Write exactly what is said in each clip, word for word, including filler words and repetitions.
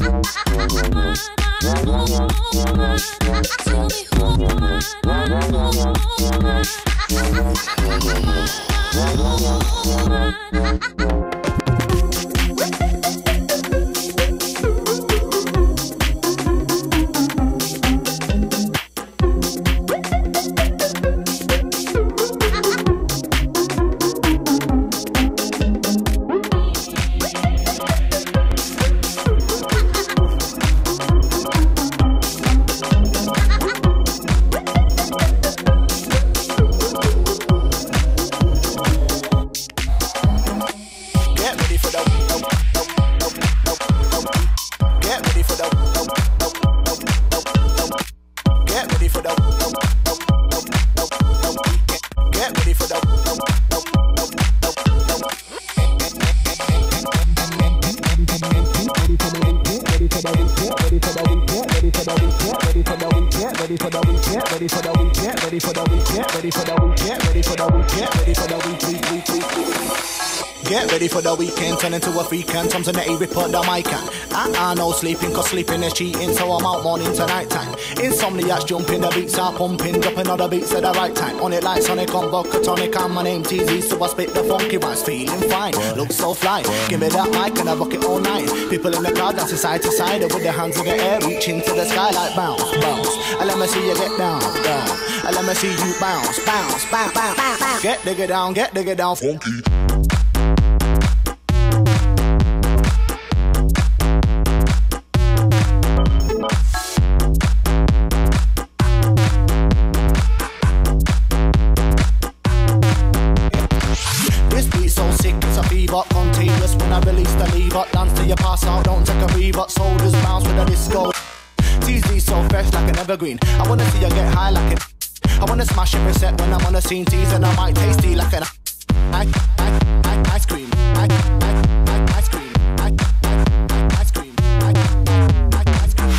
Ready for the weekend, turn into a freak and Tom's in the A report the mic can. Uh-uh, no sleeping, cause sleeping is cheating, so I'm out morning to night time. Insomniacs jumping, the beats are pumping, dropping all the beats at the right time. On it like Sonic on vodka tonic, and my name T Z, so I spit the funky rhymes, feeling fine, look so fly. Give me that mic and I rock it all night. People in the crowd dancing side to side, with their hands in the air, reaching to the sky like bounce, bounce. And let me see you get down, down. And let me see you bounce, bounce, bounce, bounce, bounce, bounce. Get digger down, get digger down, funky. Contagious when I release the lever. Dance till you pass out, don't take a breather. Soldiers bounce with a disco. T Z so fresh like an evergreen. I wanna see you get high like it. I wanna smash every set when I'm on the scene. Tease and I might tasty like an ice, ice, ice, ice cream. Ice, ice, ice cream. Ice, ice cream. Ice, ice cream.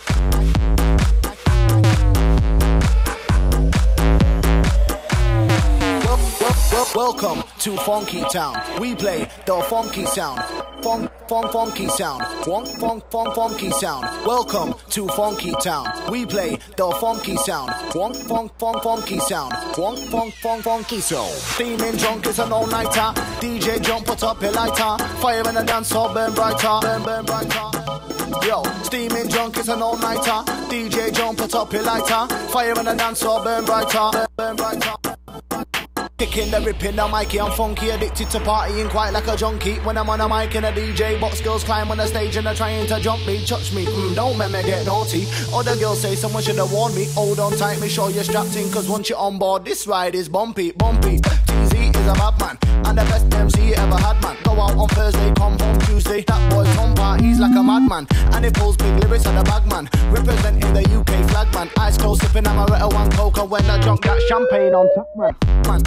Welcome to Funky Town. We play the funky sound. Funk, funk, funky sound. Funk, funk, funk, funky sound. Welcome to Funky Town. We play the funky sound. Funk, funk, funk, funky sound. Funk, funk, funk, funky sound. Steaming drunk is an all-nighter. D J jump, put up your lighter. Fire in the dance hall, burn brighter, burn, burn brighter. Yo, steaming drunk is an all-nighter. D J jump, put up your lighter. Fire in the dance hall, burn brighter, burn, burn brighter. Kicking the ripping the mic, I'm funky, addicted to partying quite like a junkie. When I'm on a mic and a D J, box girls climb on the stage and they're trying to jump me, touch me. Mm, don't make me get naughty. Other girls say someone should have warned me. Hold on tight, make sure you're strapped in, cause once you're on board, this ride is bumpy, bumpy. T Z is a bad man, and the best M C you ever had, man. Go out on Thursday, come home Tuesday. That boy Tom parties like a madman, and he pulls big lyrics at the bag, man. Representing the U K flag, man. Eyes closed, sipping amaretto and coca when I drunk that champagne on top, man. Man.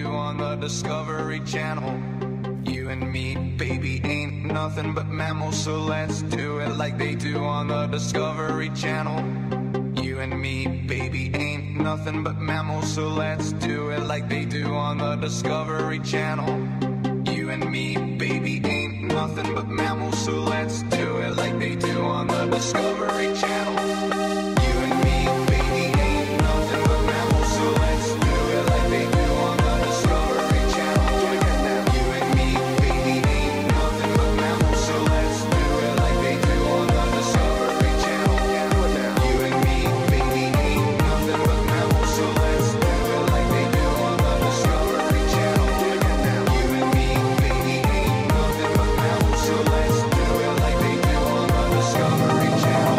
do on the Discovery Channel. You and me, baby, ain't nothing but mammals, so let's do it like they do on the Discovery Channel. You and me, baby, ain't nothing but mammals, so let's do it like they do on the Discovery Channel. You and me, baby, ain't nothing but mammals, so let's do it like they do on the Discovery Channel. You and me, baby, ain't nothing but mammals, so let's do it like they do on the Discovery Channel. You and me, baby, ain't nothing but mammals, so let's do it like they do on the Discovery Channel. You and me, baby, ain't nothing but mammals, so let's do it like they do on the Discovery Channel. You and me, baby, ain't nothing but mammals, so let's do it like they do on the Discovery Channel.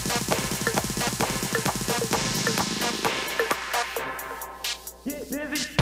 Get busy.